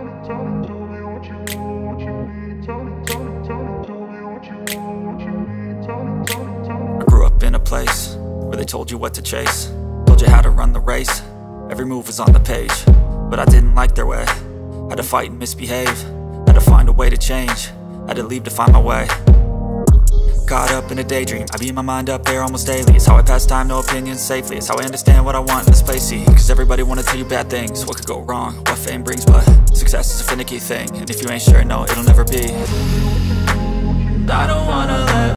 I grew up in a place where they told you what to chase, told you how to run the race. Every move was on the page, but I didn't like their way. Had to fight and misbehave, had to find a way to change, had to leave to find my way. Caught up in a daydream, I beat my mind up there almost daily. It's how I pass time, no opinions safely. It's how I understand what I want in this place, see. Cause everybody wanna tell you bad things, what could go wrong, what fame brings. But success is a finicky thing, and if you ain't sure, no, it'll never be. I don't wanna let